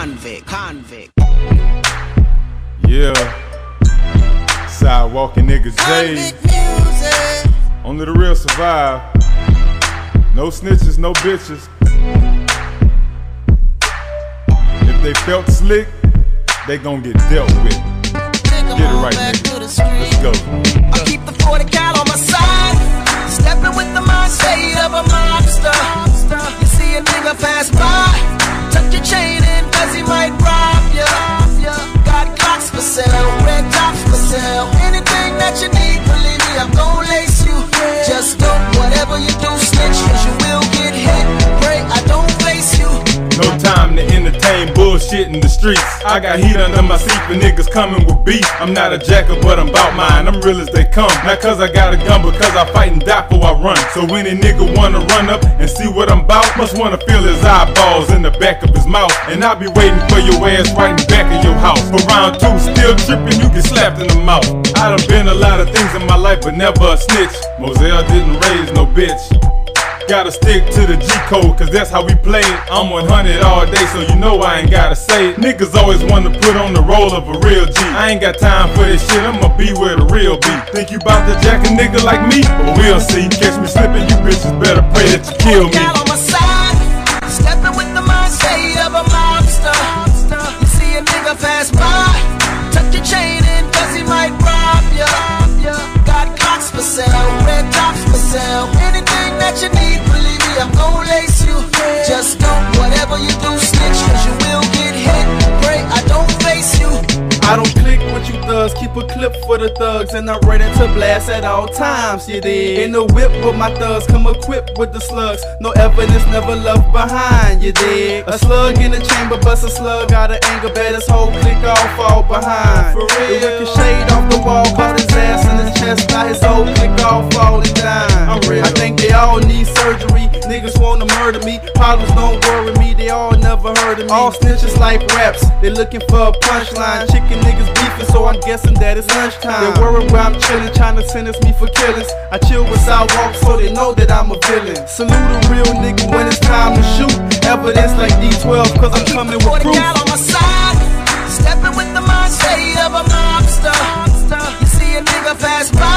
convict. Yeah, Sidewalk and niggas J. Only the real survive. No snitches, no bitches. If they felt slick, they gon' get dealt with. Get it right, nigga. Let's go. I keep the 40 cal on my side, stepping with the mindset of a mobster. You see a nigga pass by, tuck your chain in, cause he might rob ya. Got clocks for sale, red tops for sale. Anything that you need, believe me, I'm gon' lace you. Just don't, whatever you do, snitch, cause you will get hit. Pray I don't face you. No time to entertain bullshit in the streets. I got heat under my seat for niggas coming with beef. I'm not a jacker, but I'm bout mine. I'm real as they come. Not cause I got a gun, because I fight and die before I run. So any nigga wanna run up and see what I'm bout, must wanna feel his eyeballs in the back of his mouth. And I'll be waiting for your ass right in the back of your house. For round 2, still tripping, you get slapped in the mouth. I done been a lot of things in my life, but never a snitch. Moselle didn't raise no bitch. Gotta stick to the G-code, cause that's how we play it. I'm 100 all day, so you know I ain't gotta say it. Niggas always wanna put on the role of a real G. I ain't got time for this shit, I'ma be where the real be. Think you bout to jack a nigga like me? But we'll see. Catch me slipping, you bitches better pray that you kill me. On my side, stepping with the mindset of a mobster. You see a nigga pass by, tuck your chain in, cause he might rob ya. Got clocks for sale, red tops for sale. Anything that you need, believe me, I'm gon' lace you. Just don't, whatever you do, snitch, cause you will get hit. Pray I don't face you. I don't click with you thugs, keep a clip for the thugs, and I'm ready to blast at all times, you dig? In the whip with my thugs, come equipped with the slugs. No evidence, never left behind, you dig? A slug in the chamber, bust a slug out of anger, bet his whole click all fall behind. For real, the ricochet off the wall, caught his ass in his chest, now his whole click all falling down. I'm real. I think they all need surgery, niggas wanna murder me, problems don't worry me, they all never heard of me. All snitches like raps, they looking for a punchline, chicken niggas beefing, so I'm guessing that it's lunchtime. They worry where I'm chillin', trying to sentence me for killings. I chill with Sidewalk, so they know that I'm a villain. Salute a real nigga when it's time to shoot. Evidence like D12, cause I'm coming with proof. On my side, stepping with the mindset of a mobster. You see a nigga pass by,